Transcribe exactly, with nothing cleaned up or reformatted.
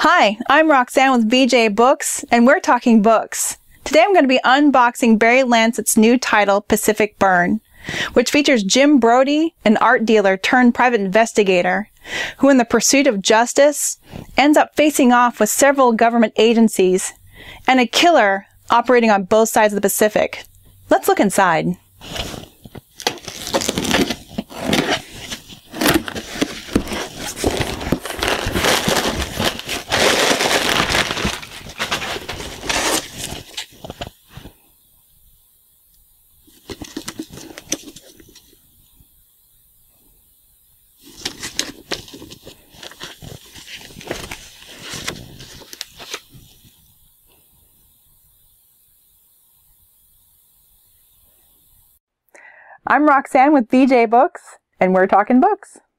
Hi, I'm Roxanne with V J Books, and we're talking books. Today I'm going to be unboxing Barry Lancet's new title, Pacific Burn, which features Jim Brodie, an art dealer turned private investigator, who in the pursuit of justice ends up facing off with several government agencies and a killer operating on both sides of the Pacific. Let's look inside. I'm Roxanne with V J Books, and we're talking books.